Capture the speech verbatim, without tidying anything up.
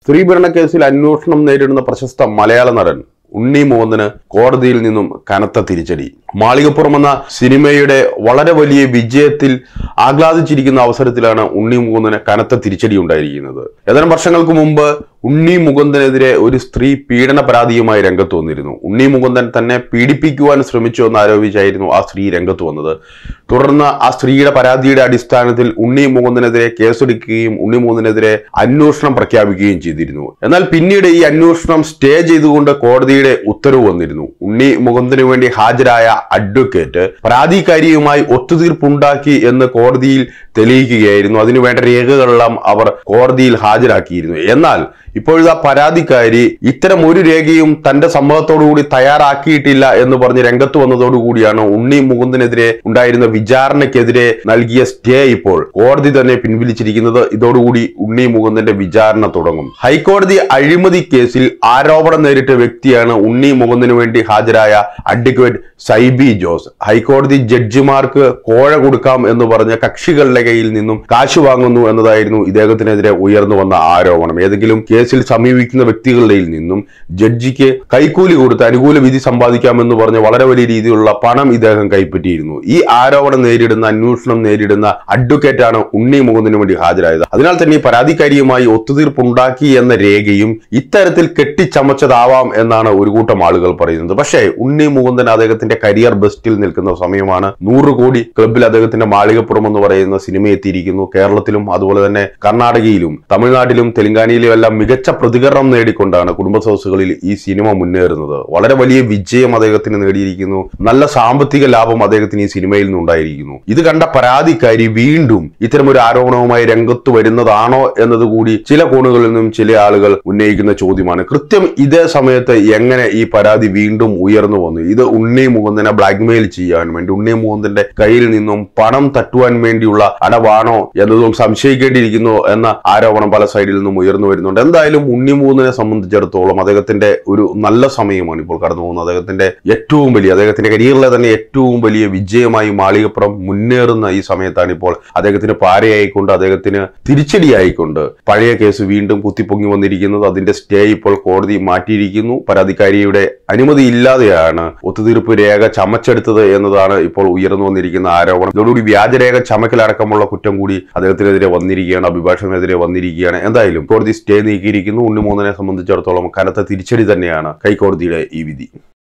സ്ത്രീപീഡന കേസിൽ അന്വേഷണം നേരിടുന്ന പ്രശസ്ത മലയാള നടൻ ഉണ്ണി മുകുന്ദന് കോടതിയിൽ നിന്നും കനത്ത തിരിച്ചടി. മാളികപ്പുറം എന്ന സിനിമയുടെ വളരെ വലിയ വിജയത്തിൽ ആഹ്ലാദിച്ചിരിക്കുന്ന അവസരത്തിലാണ് ഉണ്ണി മുകുന്ദന് കനത്ത തിരിച്ചടി ഉണ്ടായിരിക്കുന്നത്. ഏതാനും വർഷങ്ങൾക്ക് മുമ്പ് ഉണ്ണി മുകുന്ദനെതിരെ ഒരു സ്ത്രീ പീഡന പരാതിയുമായി രംഗത്ത് വന്നിരുന്നു. ഉണ്ണി മുകുന്ദൻ തന്നെ പീഡിപ്പിക്കുവാൻ ശ്രമിച്ചു എന്നാരോപിച്ചായിരുന്നു ആ സ്ത്രീ രംഗത്ത് വന്നത്. തുടർന്ന് ആ സ്ത്രീയുടെ പരാതിയുടെ അടിസ്ഥാനത്തിൽ ഉണ്ണി മുകുന്ദനെതിരെ കേസെടുക്കുകയും ഉണ്ണി മുകുന്ദനെതിരെ അന്വേഷണം പ്രഖ്യാപിക്കുകയും ചെയ്തിരുന്നു. എന്നാൽ പിന്നീട് ഈ അന്വേഷണം സ്റ്റേ ചെയ്തുകൊണ്ട് കോടതിയുടെ ഉത്തരവ് വന്നിരുന്നു. ഉണ്ണി മുകുന്ദന് വേണ്ടി ഹാജരായ അഡ്വക്കേറ്റ് പരാതിക്കാരിയുമായി ഒത്തുതീർപ്പുണ്ടാക്കി എന്ന് കോടതിയിൽ തെളിയിക്കുകയായിരുന്നു. അതിനുവേണ്ട രേഖകളെല്ലാം അവർ കോടതിയിൽ ഹാജരാക്കിയിരുന്നു. എന്നാൽ ഇപ്പോഴത്തെ പരാതിക്കാരി ഇത്തരം ഒരു രേഖയും തന്റെ സമ്മതത്തോടുകൂടി തയ്യാറാക്കിയിട്ടില്ല എന്ന് പറഞ്ഞ് രംഗത്ത് വന്നതോടുകൂടിയാണ് ഉണ്ണി മുകുന്ദനെതിരെ ഉണ്ടായിരുന്ന വിചാരണയ്ക്കെതിരെ നൽകിയ സ്റ്റേ ഇപ്പോൾ കോടതി തന്നെ പിൻവലിച്ചിരിക്കുന്നത്. ഇതോടുകൂടി ഉണ്ണി മുകുന്ദന്റെ വിചാരണ തുടങ്ങും. ഹൈക്കോടതി അഴിമതി കേസിൽ ആരോപണം നേരിട്ട വ്യക്തിയാണ് ഉണ്ണി മുകുന്ദന് വേണ്ടി ഹാജരായ അഡ്വക്കേറ്റ് സൈബി ജോസ്. ഹൈക്കോടതി ജഡ്ജിമാർക്ക് കോഴ കൊടുക്കാം എന്ന് പറഞ്ഞ കക്ഷികളുടെ കയ്യിൽ നിന്നും കാശ് വാങ്ങുന്നു എന്നതായിരുന്നു ഇദ്ദേഹത്തിനെതിരെ ഉയർന്നു വന്ന ആരോപണം. ഏതെങ്കിലും കേസിൽ സമീപിക്കുന്ന വ്യക്തികളുടെ നിന്നും ജഡ്ജിക്ക് കൈക്കൂലി കൊടുത്ത് അനുകൂല വിധി സമ്പാദിക്കാമെന്ന് പറഞ്ഞ് വളരെ വലിയ രീതിയിലുള്ള പണം ഇദ്ദേഹം കൈപ്പറ്റിയിരുന്നു. ഈ ആരോപണം നേരിടുന്ന അന്വേഷണം നേരിടുന്ന അഡ്വക്കേറ്റാണ് ഉണ്ണി മുകുന്ദന് വേണ്ടി ഹാജരായത്. അതിനാൽ തന്നെ ഈ പരാതിക്കാരിയുമായി ഒത്തുതീർപ്പുണ്ടാക്കി എന്ന രേഖയും ഇത്തരത്തിൽ കെട്ടിച്ചമച്ചതാവാം എന്നാണ് ഒരു കൂട്ടം ആളുകൾ പറയുന്നത്. പക്ഷേ ഉണ്ണി മുകുന്ദൻ അദ്ദേഹത്തിന്റെ കരിയർ ബെസ്റ്റിൽ നിൽക്കുന്ന സമയമാണ്. നൂറ് കോടി ക്ലബിൽ അദ്ദേഹത്തിന്റെ മാളികപ്പുറം എന്ന് പറയുന്ന സിനിമ എത്തിയിരിക്കുന്നു. കേരളത്തിലും അതുപോലെ തന്നെ കർണാടകയിലും തമിഴ്നാട്ടിലും തെലങ്കാനയിലും എല്ലാം മികച്ച പ്രതികരണം നേടിക്കൊണ്ടാണ് കുടുംബ സദസ്സുകളിൽ ഈ സിനിമ മുന്നേറുന്നത്. വളരെ വലിയ വിജയം അദ്ദേഹത്തിന് നേടിയിരിക്കുന്നു. നല്ല സാമ്പത്തിക ലാഭം അദ്ദേഹത്തിന് ഈ സിനിമയിൽ നിന്നുണ്ടായിരിക്കുന്നു. ഇത് കണ്ട പരാതിക്കാരി വീണ്ടും ഇത്തരമൊരു ആരോപണവുമായി രംഗത്ത് വരുന്നതാണോ എന്നതുകൂടി ചില കോണുകളിൽ നിന്നും ചില ആളുകൾ ഉന്നയിക്കുന്ന ചോദ്യമാണ്. കൃത്യം ഇതേ സമയത്ത് എങ്ങനെ ഈ പരാതി വീണ്ടും ഉയർന്നു വന്നു? ഇത് ഉണ്ണി മുകുന്ദനെ ബ്ലാക്ക്മെയിൽ ചെയ്യാൻ വേണ്ടി ഉണ്ണി മുകുന്ദന്റെ കയ്യിൽ നിന്നും പണം തട്ടുവാൻ വേണ്ടിയുള്ള അടവാണോ എന്നതും സംശയിക്കേണ്ടിയിരിക്കുന്നു എന്ന ആരോപണം പല സൈഡിൽ നിന്നും ഉയർന്നു വരുന്നുണ്ട്. എന്തായാലും ഉണ്ണി മുകുന്ദനെ സംബന്ധിച്ചിടത്തോളം അദ്ദേഹത്തിന്റെ ഒരു നല്ല സമയമാണ് ഇപ്പോൾ കടന്നു പോകുന്നത്. അദ്ദേഹത്തിന്റെ ഏറ്റവും വലിയ അദ്ദേഹത്തിന്റെ കരിയറിലെ തന്നെ ഏറ്റവും വലിയ വിജയമായി മാളികപ്പുറം മുന്നേറുന്ന ഈ സമയത്താണ് ഇപ്പോൾ അദ്ദേഹത്തിന് പാരയായിക്കൊണ്ട് അദ്ദേഹത്തിന് തിരിച്ചടിയായിക്കൊണ്ട് പഴയ കേസ് വീണ്ടും കുത്തിപ്പൊങ്ങി വന്നിരിക്കുന്നത്. അതിന്റെ സ്റ്റേ ഇപ്പോൾ കോടതി മാറ്റിയിരിക്കുന്നു. പരാതിക്കാരിയുടെ അനുമതി ഇല്ലാതെയാണ് ഒത്തുതീർപ്പ് രേഖ ചമച്ചെടുത്തത് എന്നതാണ് ഇപ്പോൾ ഉയർന്നു വന്നിരിക്കുന്ന ആരോപണം. ഇതോടുകൂടി വ്യാജരേഖ ചമക്കലടക്കമുള്ള കുറ്റം കൂടി അദ്ദേഹത്തിനെതിരെ വന്നിരിക്കുകയാണ്, അഭിഭാഷകനെതിരെ വന്നിരിക്കുകയാണ്. എന്തായാലും കോടതി സ്റ്റേ നീക്കിയിരിക്കുന്നു. ഉണ്ണി മുകുന്ദനെ സംബന്ധിച്ചിടത്തോളം കനത്ത തിരിച്ചടി തന്നെയാണ് ഹൈക്കോടതിയുടെ ഈ വിധി.